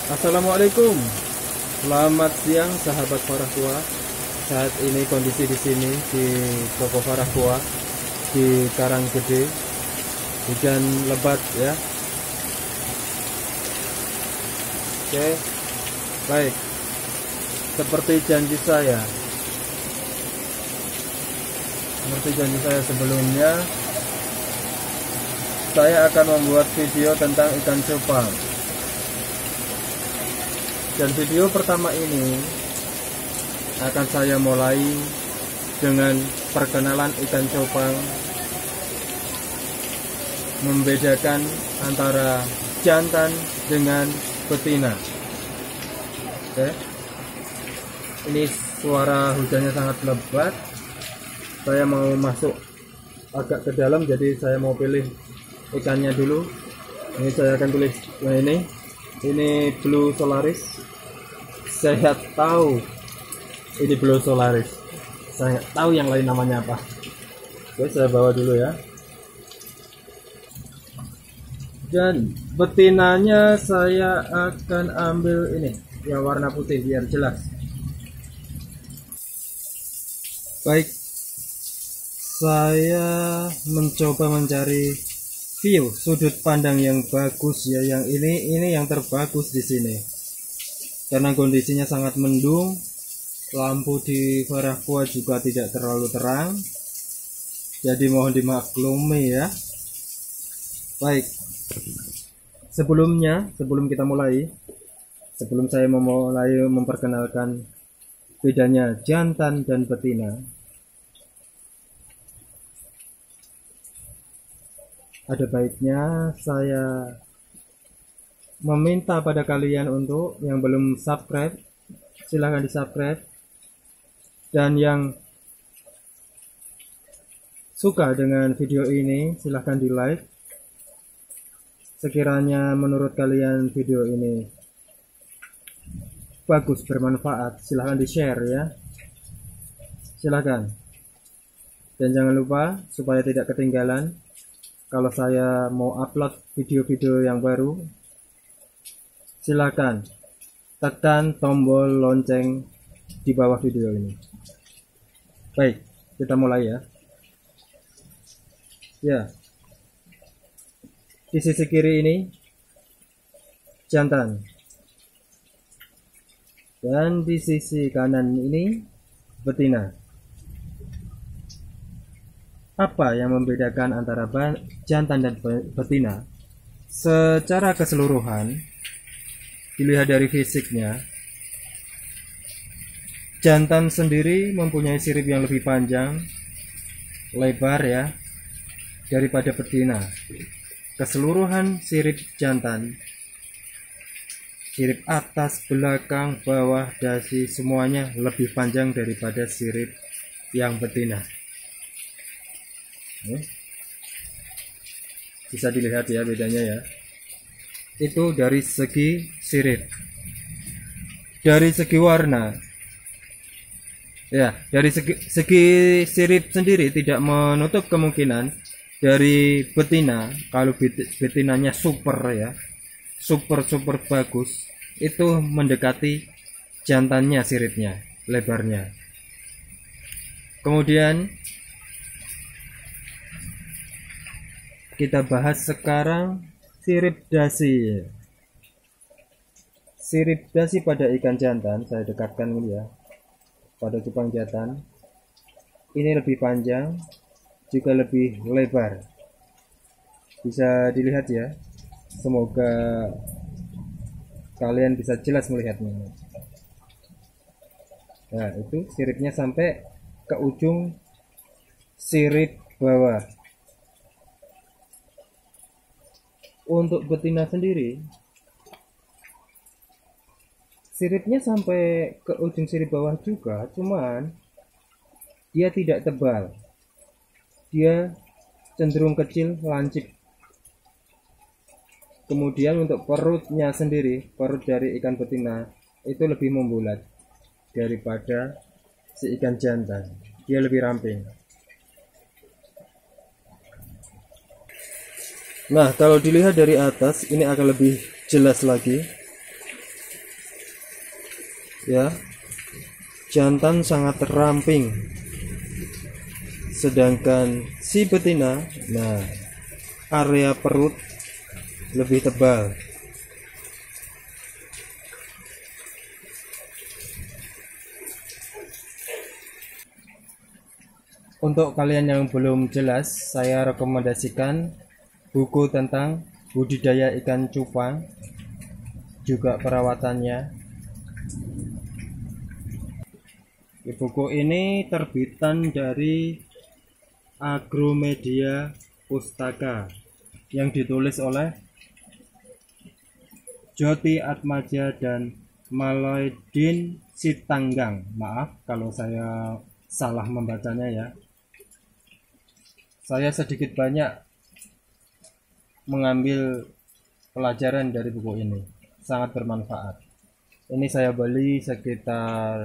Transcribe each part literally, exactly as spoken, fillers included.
Assalamualaikum. Selamat siang sahabat Farahgua. Saat ini kondisi di sini di toko Farahgua di Karanggede. Hujan lebat ya. Oke. Baik. Seperti janji saya. Seperti janji saya sebelumnya, saya akan membuat video tentang ikan cupang. Dan video pertama ini akan saya mulai dengan perkenalan ikan cupang, membedakan antara jantan dengan betina. Oke. Ini suara hujannya sangat lebat. Saya mau masuk agak ke dalam, jadi saya mau pilih ikannya dulu. Ini saya akan pilih yang ini. Ini Blue Solaris. Saya tahu ini Blue Solaris. Saya nggak tahu yang lain namanya apa. Oke, saya bawa dulu ya. Dan betinanya saya akan ambil ini yang warna putih biar jelas. Baik, saya mencoba mencari view sudut pandang yang bagus ya. Yang ini ini yang terbagus di sini karena kondisinya sangat mendung, lampu di Farahgua juga tidak terlalu terang, jadi mohon dimaklumi ya. Baik, sebelumnya sebelum kita mulai sebelum saya memulai memperkenalkan bedanya jantan dan betina, ada baiknya saya meminta pada kalian untuk yang belum subscribe, silahkan di subscribe, dan yang suka dengan video ini silahkan di like. Sekiranya menurut kalian video ini bagus, bermanfaat, silahkan di share ya, silahkan. Dan jangan lupa supaya tidak ketinggalan, kalau saya mau upload video-video yang baru, silakan tekan tombol lonceng di bawah video ini. Baik, kita mulai ya. Ya, di sisi kiri ini jantan, dan di sisi kanan ini betina. Apa yang membedakan antara jantan dan betina? Secara keseluruhan, dilihat dari fisiknya, jantan sendiri mempunyai sirip yang lebih panjang, lebar ya, daripada betina. Keseluruhan sirip jantan, sirip atas, belakang, bawah, dasi, semuanya lebih panjang daripada sirip yang betina. Bisa dilihat ya bedanya ya. Itu dari segi sirip. Dari segi warna, ya, dari segi, segi sirip sendiri tidak menutup kemungkinan dari betina. Kalau betinanya super ya, super super bagus, itu mendekati jantannya siripnya, lebarnya. Kemudian kita bahas sekarang sirip dasi. Sirip dasi pada ikan jantan, saya dekatkan ini ya, pada cupang jantan ini lebih panjang, juga lebih lebar. Bisa dilihat ya, semoga kalian bisa jelas melihatnya. Nah, itu siripnya sampai ke ujung sirip bawah. Untuk betina sendiri, siripnya sampai ke ujung sirip bawah juga, cuman dia tidak tebal, dia cenderung kecil, lancip. Kemudian untuk perutnya sendiri, perut dari ikan betina itu lebih membulat daripada si ikan jantan, dia lebih ramping. Nah, kalau dilihat dari atas ini akan lebih jelas lagi. ya, jantan sangat ramping, sedangkan si betina, nah, area perut lebih tebal. Untuk kalian yang belum jelas, saya rekomendasikan buku tentang budidaya ikan cupang, juga perawatannya. Buku ini terbitan dari Agromedia Pustaka yang ditulis oleh Joti Atmaja dan Maloidin Sitanggang. Maaf kalau saya salah membacanya ya. Saya sedikit banyak mengambil pelajaran dari buku ini, sangat bermanfaat. Ini saya beli sekitar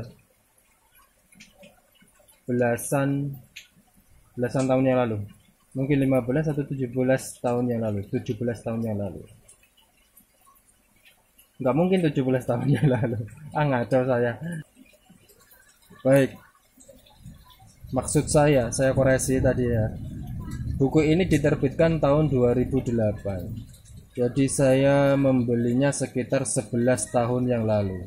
belasan belasan tahun yang lalu, mungkin lima belas atau tujuh belas tahun yang lalu tujuh belas tahun yang lalu nggak mungkin tujuh belas tahun yang lalu ah ngaco saya. Baik, maksud saya saya koreksi tadi ya, buku ini diterbitkan tahun dua ribu delapan, jadi saya membelinya sekitar sebelas tahun yang lalu.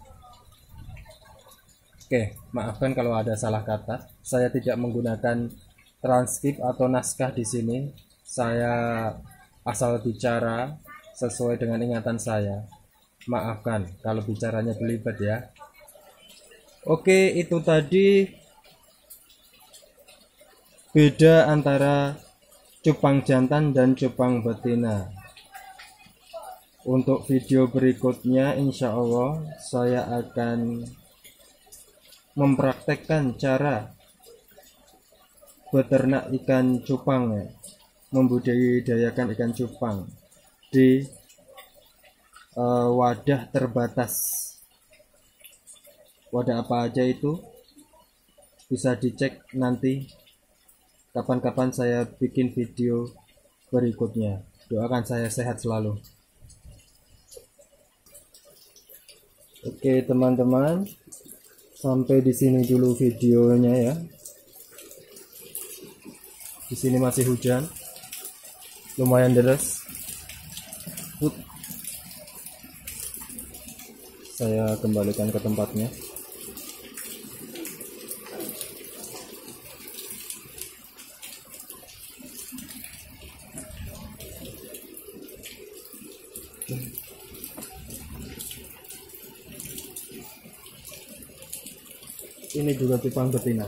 Oke, maafkan kalau ada salah kata. Saya tidak menggunakan transkrip atau naskah di sini. Saya asal bicara sesuai dengan ingatan saya. Maafkan kalau bicaranya belibet ya. Oke, itu tadi beda antara cupang jantan dan cupang betina. Untuk video berikutnya insya Allah saya akan mempraktekkan cara beternak ikan cupang, membudidayakan ikan cupang di uh, wadah terbatas. Wadah apa aja itu bisa dicek nanti kapan-kapan saya bikin video berikutnya. Doakan saya sehat selalu. Oke teman-teman, sampai di sini dulu videonya ya. Di sini masih hujan, lumayan deras. Saya kembalikan ke tempatnya. Ini juga cupang betina.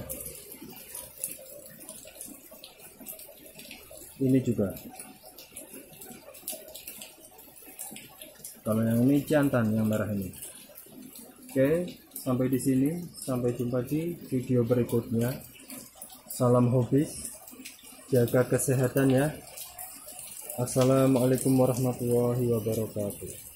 Ini juga. Kalau yang ini jantan, yang merah ini. Oke, sampai di sini. Sampai jumpa di video berikutnya. Salam hobis. Jaga kesehatan ya. Assalamualaikum warahmatullahi wabarakatuh.